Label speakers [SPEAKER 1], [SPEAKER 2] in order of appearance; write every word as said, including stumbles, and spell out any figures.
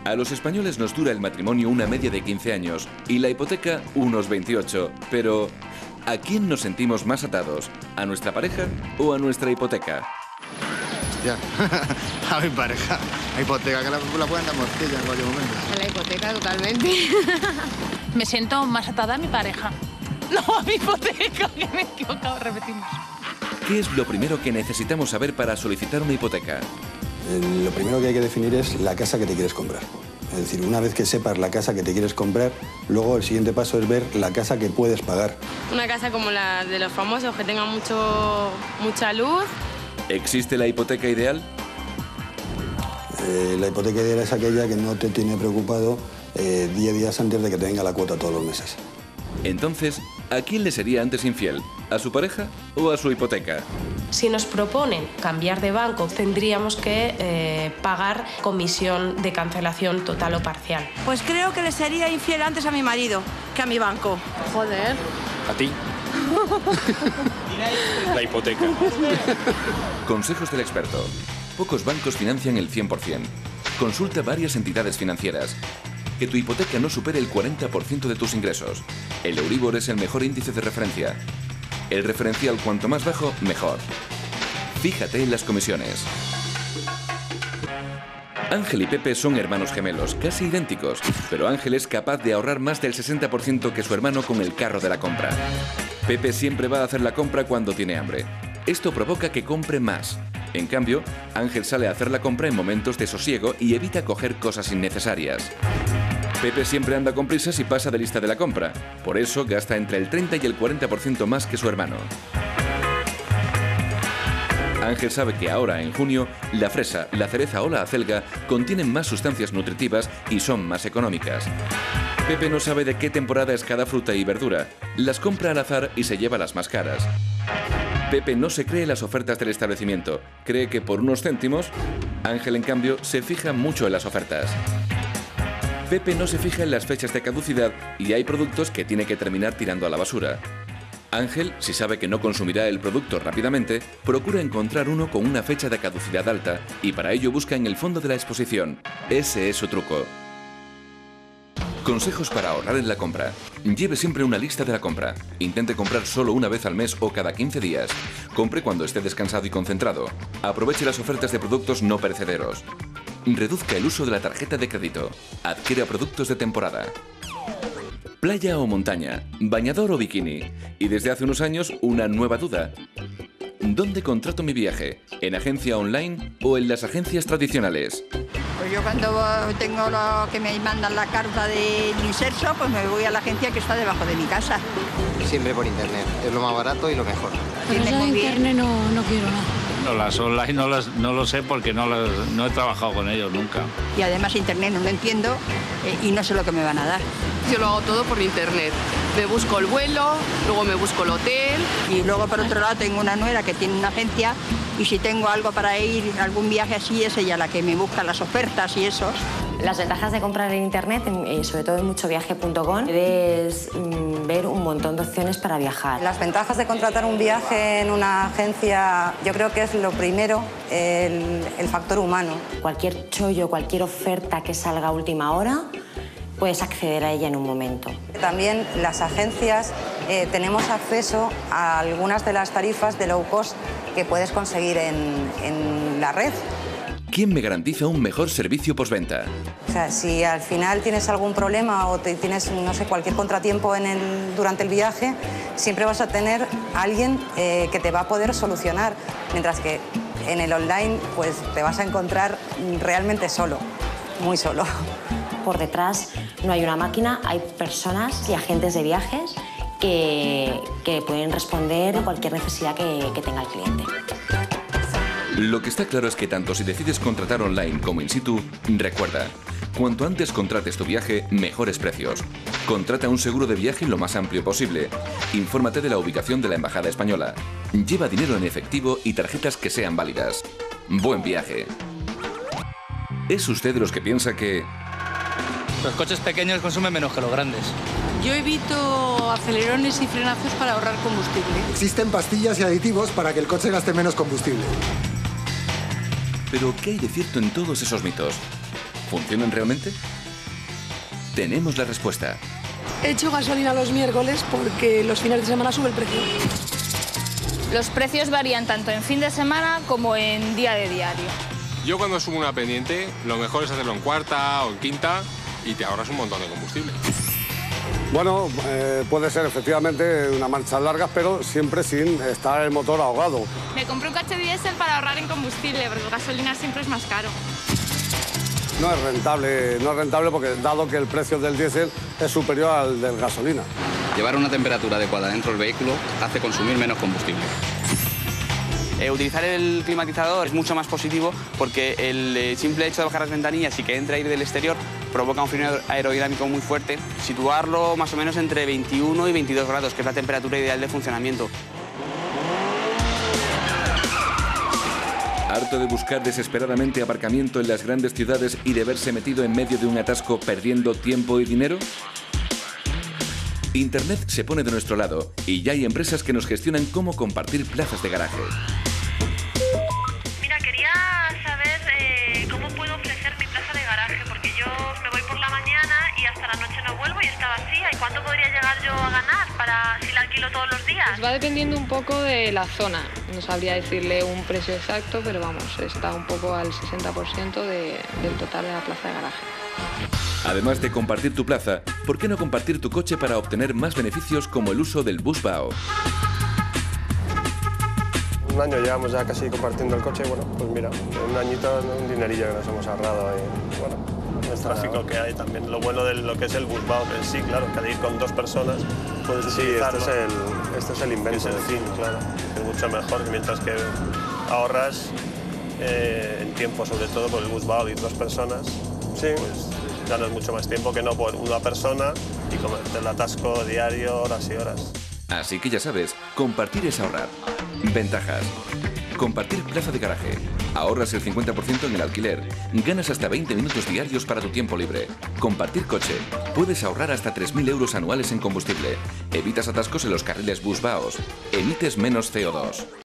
[SPEAKER 1] A los españoles nos dura el matrimonio una media de quince años y la hipoteca unos veintiocho. Pero, ¿a quién nos sentimos más atados? ¿A nuestra pareja o a nuestra hipoteca?
[SPEAKER 2] Hostia, a mi pareja. La hipoteca, que la, la pueden dar morcilla en cualquier momento.
[SPEAKER 3] A la hipoteca, totalmente.
[SPEAKER 4] Me siento más atada a mi pareja. No, a mi hipoteca, que me he equivocado, repetimos.
[SPEAKER 1] ¿Qué es lo primero que necesitamos saber para solicitar una hipoteca?
[SPEAKER 5] Lo primero que hay que definir es la casa que te quieres comprar. Es decir, una vez que sepas la casa que te quieres comprar, luego el siguiente paso es ver la casa que puedes pagar.
[SPEAKER 3] Una casa como la de los famosos, que tenga mucho, mucha luz.
[SPEAKER 1] ¿Existe la hipoteca ideal?
[SPEAKER 5] Eh, la hipoteca ideal es aquella que no te tiene preocupado eh, diez días antes de que te venga la cuota todos los meses.
[SPEAKER 1] Entonces, ¿a quién le sería antes infiel? ¿A su pareja o a su hipoteca?
[SPEAKER 6] Si nos proponen cambiar de banco, tendríamos que eh, pagar comisión de cancelación total o parcial.
[SPEAKER 7] Pues creo que le sería infiel antes a mi marido que a mi banco.
[SPEAKER 3] Joder.
[SPEAKER 8] ¿A ti? La hipoteca.
[SPEAKER 1] Consejos del experto. Pocos bancos financian el cien por cien. Consulta varias entidades financieras. Que tu hipoteca no supere el cuarenta por ciento de tus ingresos. El Euribor es el mejor índice de referencia. El referencial cuanto más bajo, mejor. Fíjate en las comisiones. Ángel y Pepe son hermanos gemelos, casi idénticos, pero Ángel es capaz de ahorrar más del sesenta por ciento que su hermano con el carro de la compra. Pepe siempre va a hacer la compra cuando tiene hambre. Esto provoca que compre más. En cambio, Ángel sale a hacer la compra en momentos de sosiego y evita coger cosas innecesarias. Pepe siempre anda con prisas y pasa de lista de la compra. Por eso gasta entre el treinta y el cuarenta por ciento más que su hermano. Ángel sabe que ahora, en junio, la fresa, la cereza o la acelga contienen más sustancias nutritivas y son más económicas. Pepe no sabe de qué temporada es cada fruta y verdura. Las compra al azar y se lleva las más caras. Pepe no se cree las ofertas del establecimiento. Cree que por unos céntimos. Ángel, en cambio, se fija mucho en las ofertas. Pepe no se fija en las fechas de caducidad y hay productos que tiene que terminar tirando a la basura. Ángel, si sabe que no consumirá el producto rápidamente, procura encontrar uno con una fecha de caducidad alta y para ello busca en el fondo de la exposición. Ese es su truco. Consejos para ahorrar en la compra. Lleve siempre una lista de la compra. Intente comprar solo una vez al mes o cada quince días. Compre cuando esté descansado y concentrado. Aproveche las ofertas de productos no perecederos. Reduzca el uso de la tarjeta de crédito. Adquiera productos de temporada. Playa o montaña, bañador o bikini. Y desde hace unos años, una nueva duda. ¿Dónde contrato mi viaje? ¿En agencia online o en las agencias tradicionales?
[SPEAKER 9] Pues yo cuando tengo lo que me mandan la carta del inserso, pues me voy a la agencia que está debajo de mi casa.
[SPEAKER 2] Siempre por internet. Es lo más barato y lo mejor.
[SPEAKER 4] Pero yo de internet no, no quiero nada.
[SPEAKER 8] No, las online no, las, no lo sé porque no, las, no he trabajado con ellos nunca.
[SPEAKER 9] Y además internet no lo entiendo eh, y no sé lo que me van a dar.
[SPEAKER 3] Yo lo hago todo por internet. Me busco el vuelo, luego me busco el hotel.
[SPEAKER 9] Y luego por otro lado tengo una nuera que tiene una agencia y si tengo algo para ir, algún viaje así, es ella la que me busca las ofertas y eso.
[SPEAKER 6] Las ventajas de comprar en internet, sobre todo en mucho viaje punto com, es ver un montón de opciones para viajar.
[SPEAKER 7] Las ventajas de contratar un viaje en una agencia, yo creo que es lo primero, el, el factor humano.
[SPEAKER 6] Cualquier chollo, cualquier oferta que salga a última hora, puedes acceder a ella en un momento.
[SPEAKER 7] También las agencias eh, tenemos acceso a algunas de las tarifas de low cost que puedes conseguir en, en la red.
[SPEAKER 1] ¿Quién me garantiza un mejor servicio postventa?
[SPEAKER 7] O sea, si al final tienes algún problema o te tienes, no sé, cualquier contratiempo en el, durante el viaje, siempre vas a tener a alguien eh, que te va a poder solucionar, mientras que en el online pues te vas a encontrar realmente solo, muy solo.
[SPEAKER 6] Por detrás no hay una máquina, hay personas y agentes de viajes que, que pueden responder a cualquier necesidad que, que tenga el cliente.
[SPEAKER 1] Lo que está claro es que tanto si decides contratar online como in situ, recuerda, cuanto antes contrates tu viaje, mejores precios. Contrata un seguro de viaje lo más amplio posible. Infórmate de la ubicación de la Embajada Española. Lleva dinero en efectivo y tarjetas que sean válidas. Buen viaje. ¿Es usted de los que piensa que
[SPEAKER 10] los coches pequeños consumen menos que los grandes?
[SPEAKER 4] Yo evito acelerones y frenazos para ahorrar combustible.
[SPEAKER 11] Existen pastillas y aditivos para que el coche gaste menos combustible.
[SPEAKER 1] Pero ¿qué hay de cierto en todos esos mitos? ¿Funcionan realmente? Tenemos la respuesta.
[SPEAKER 12] Echo gasolina los miércoles porque los fines de semana sube el precio.
[SPEAKER 13] Los precios varían tanto en fin de semana como en día de diario.
[SPEAKER 14] Yo cuando subo una pendiente, lo mejor es hacerlo en cuarta o en quinta y te ahorras un montón de combustible.
[SPEAKER 15] Bueno, eh, puede ser efectivamente unas marchas largas, pero siempre sin estar el motor ahogado.
[SPEAKER 16] Me compré un coche diésel para ahorrar en combustible, porque la gasolina siempre es más caro.
[SPEAKER 15] No es rentable, no es rentable porque dado que el precio del diésel es superior al del gasolina.
[SPEAKER 10] Llevar una temperatura adecuada dentro del vehículo hace consumir menos combustible.
[SPEAKER 17] Eh, utilizar el climatizador es mucho más positivo porque el eh, simple hecho de bajar las ventanillas y que entre aire del exterior provoca un frío aerodinámico muy fuerte. Situarlo más o menos entre veintiuno y veintidós grados, que es la temperatura ideal de funcionamiento.
[SPEAKER 1] ¿Harto de buscar desesperadamente aparcamiento en las grandes ciudades y de verse metido en medio de un atasco perdiendo tiempo y dinero? Internet se pone de nuestro lado y ya hay empresas que nos gestionan cómo compartir plazas de garaje.
[SPEAKER 18] Mira, quería saber eh, cómo puedo ofrecer mi plaza de garaje, porque yo me voy por la mañana y hasta la noche no vuelvo y está vacía. ¿Y cuánto podría llegar yo a ganar para si la alquilo todos los días?
[SPEAKER 19] Pues va dependiendo un poco de la zona. No sabría decirle un precio exacto, pero vamos, está un poco al sesenta por ciento de, del total de la plaza de garaje.
[SPEAKER 1] Además de compartir tu plaza, ¿por qué no compartir tu coche para obtener más beneficios como el uso del Busvao?
[SPEAKER 20] Un año llevamos ya casi compartiendo el coche, bueno, pues mira, un añito, un dinerillo que nos hemos ahorrado y bueno,
[SPEAKER 21] el tráfico que hay también. Lo bueno de lo que es el Busvao en sí, claro, que al ir con dos personas puedes
[SPEAKER 20] sí,
[SPEAKER 21] utilizarlo.
[SPEAKER 20] Esto es el, esto es el invento.
[SPEAKER 21] Es el fin, claro. Es mucho mejor, mientras que ahorras eh, en tiempo, sobre todo por el Busvao de ir dos personas, sí. Pues ganas mucho más tiempo que no por una persona y comerte el atasco diario, horas y horas.
[SPEAKER 1] Así que ya sabes, compartir es ahorrar. Ventajas. Compartir plaza de garaje. Ahorras el cincuenta por ciento en el alquiler. Ganas hasta veinte minutos diarios para tu tiempo libre. Compartir coche. Puedes ahorrar hasta tres mil euros anuales en combustible. Evitas atascos en los carriles Busvaos. Emites menos C O dos.